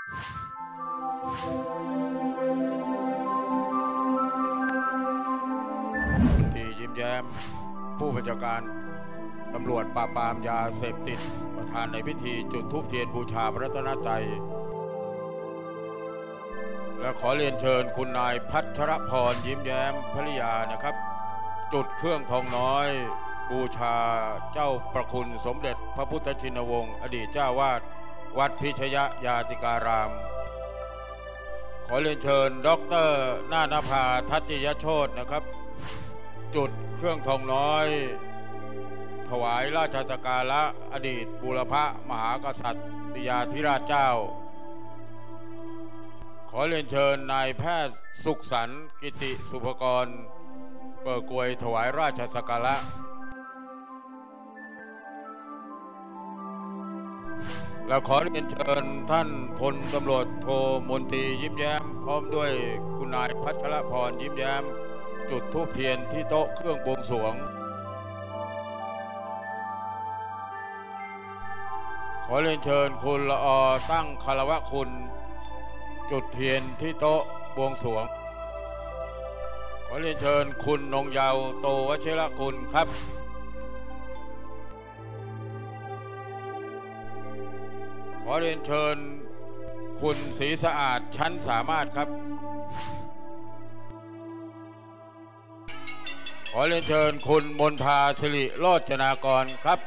ที่ยิ้มแย้มผู้บัญชาการตำรวจปราบปรามยาเสพติดประธานในพิธีจุดธูปเทียนบูชาพระรัตนตรัยและขอเรียนเชิญคุณนายพัชรพรยิ้มแย้มภริยานะครับจุดเครื่องทองน้อยบูชาเจ้าประคุณสมเด็จพระพุทธชินวงศ์อดีตเจ้าวาดวัดพิชยญาติการามขอเรียนเชิญดร.นาณภาทัตติยโชตินะครับจุดเครื่องทองน้อยถวายราชสักการะอดีตบูรพมหากษัตริยาธิราชเจ้าขอเรียนเชิญนายแพทย์สุขสันต์กิติสุภกรเปิดกวยถวายราชสักการะและขอเรียนเชิญท่านพลตำรวจโทมนตรียิ้มแย้มพร้อมด้วยคุณนายพัชรพรยิ้มแย้มจุดธูปเทียนที่โต๊ะเครื่องบวงสรวงขอเรียนเชิญคุณละอตั้งคารวะคุณจุดเทียนที่โต๊ะบวงสรวงขอเรียนเชิญคุณนงเยาว์โตวชิรกุลครับขอเรียนเชิญคุณศรีสะอาดชั้นสามารถครับขอเรียนเชิญคุณมนทาสิริโรจนากรครับ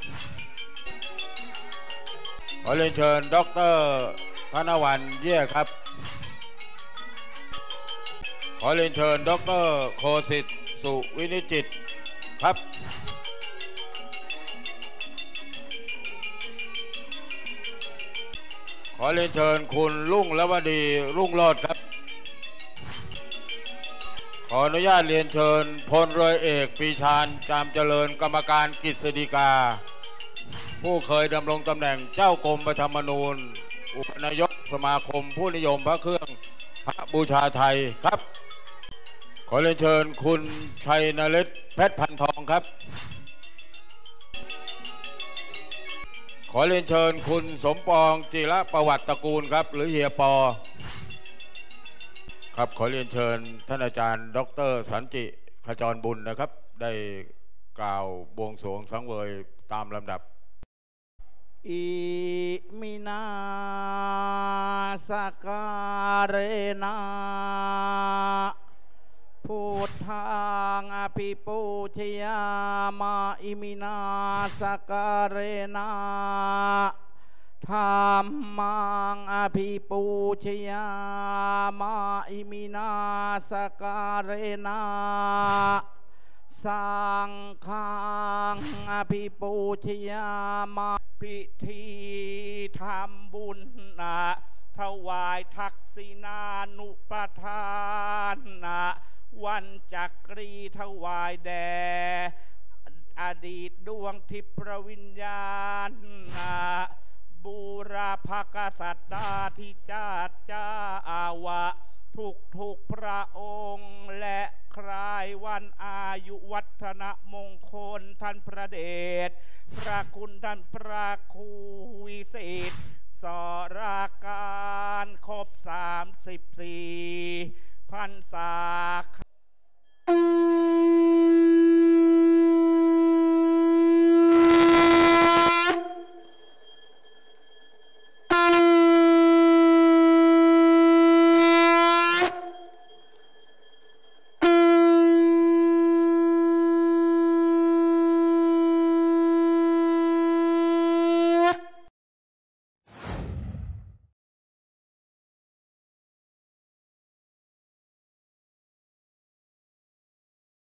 ขอเรียนเชิญดร.ธนวรรณเยี่ยครับขอเรียนเชิญดร.โคสิทธิ์สุวินิจิตครับขอเรียนเชิญคุณรุ่งละวดีรุ่งโรจน์ครับขออนุญาตเรียนเชิญพลเรือเอกปรีชาญจามเจริญกรรมการกฤษฎีกาผู้เคยดำรงตำแหน่งเจ้ากรมพระธรรมนูญอุปนายกสมาคมผู้นิยมพระเครื่องพระบูชาไทยครับขอเรียนเชิญคุณชัยนฤทธิ์เพชรพันทองครับขอเรียนเชิญคุณสมปองจิรประวัติตระกูลครับหรือเฮียปอครับขอเรียนเชิญท่านอาจารย์ดร.สันติขจรบุญนะครับได้กล่าวบวงสรวงสังเวยตามลำดับอิมินาสการเรนะพุทธังอภิปูชยามาอิมินาสการเรนะธัมมังอภิปูชยามาอิมินาสการเรนะสังฆังอภิปูชยามาพิธีทำบุญนะถวายทักษิณานุปทานนะวันจักรีถวายแด่อดีตดวงทิพย์วิญญาณนะบูรพกษัตริย์ที่จาจ้าวะทุกพระองค์และคลายวันอายุวัฒนมงคลท่านพระเดชพระคุณท่านพระครูวิเศษสราการครบ34 พรรษา